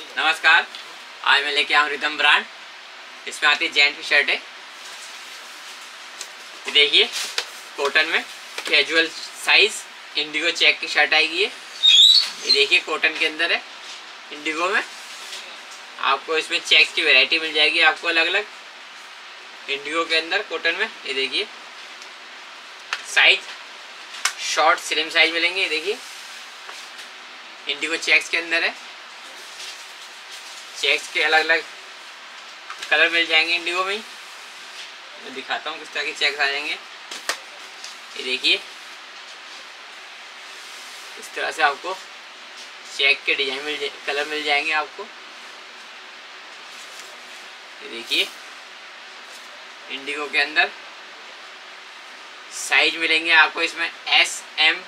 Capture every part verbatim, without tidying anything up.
नमस्कार, आज मैं लेके आऊँ रिदम ब्रांड। इसमें आती है जेंट की शर्ट है। ये देखिए कॉटन में कैजुअल साइज इंडिगो चेक की शर्ट आएगी। ये ये देखिए कॉटन के अंदर है, इंडिगो में। आपको इसमें चेक्स की वैरायटी मिल जाएगी, आपको अलग अलग इंडिगो के अंदर कॉटन में। ये देखिए साइज शॉर्ट स्लिम साइज मिलेंगे। ये देखिए इंडिगो चेक्स के अंदर है। चेक्स के अलग अलग कलर मिल जाएंगे इंडिगो में ही। मैं दिखाता हूँ किस तरह के चेक्स आ जाएंगे। ये देखिए इस तरह से आपको चेक के डिजाइन मिल कलर मिल जाएंगे आपको। ये देखिए इंडिगो के अंदर साइज मिलेंगे आपको इसमें S M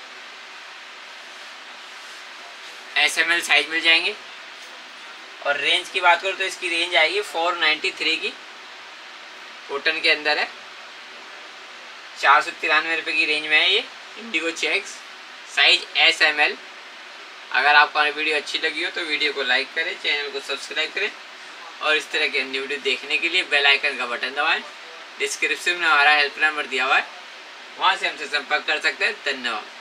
S M L size मिल जाएंगे। और रेंज की बात करूँ तो इसकी रेंज आएगी फोर नाइन्टी थ्री की, कॉटन के अंदर है। चार सौ तिरानवे रुपये की रेंज में है ये indigo checks, size S M L. अगर आपको हमारी वीडियो अच्छी लगी हो तो वीडियो को लाइक करें, चैनल को सब्सक्राइब करें और इस तरह की अन्य वीडियो देखने के लिए बेल आइकन का बटन दबाएं। डिस्क्रिप्शन में हमारा हेल्प नंबर दिया हुआ है, वहाँ से हमसे संपर्क कर सकते हैं। धन्यवाद।